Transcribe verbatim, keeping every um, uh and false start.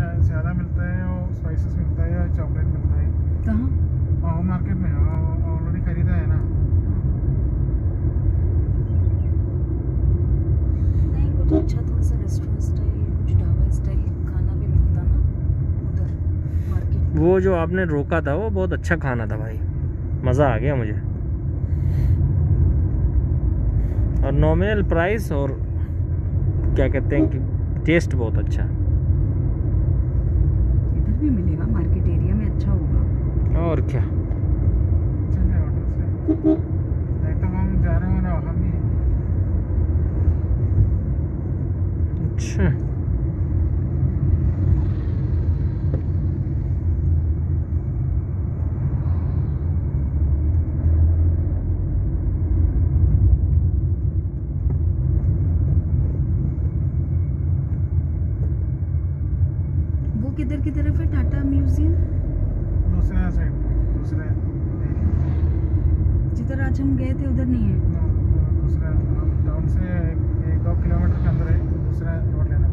ज़्यादा मिलता है और स्पाइसेस मिलता है या चॉकलेट मिलता है। कहाँ? पाव मार्केट में ऑलरेडी खरीदा है ना। नहीं, कुछ अच्छा थोड़ा सा रेस्टोरेंट स्टाइल, कुछ ढाबा स्टाइल खाना भी मिलता ना उधर मार्केट। वो जो आपने रोका था वो बहुत अच्छा खाना था भाई, मज़ा आ गया मुझे। और नॉमिनल प्राइस और क्या कहते हैं कि टेस्ट बहुत अच्छा। इधर भी मिलेगा, मार्केट एरिया में अच्छा होगा। और क्या, नहीं तो हम जा रहे हो ना वहाँ भी। अच्छा किधर की तरफ है टाटा म्यूजियम? दूसरा साइड, दूसरा जिधर आज हम गए थे उधर नहीं है। दूसरा टाउन से एक दो किलोमीटर के अंदर है, दूसरा रोड लेना।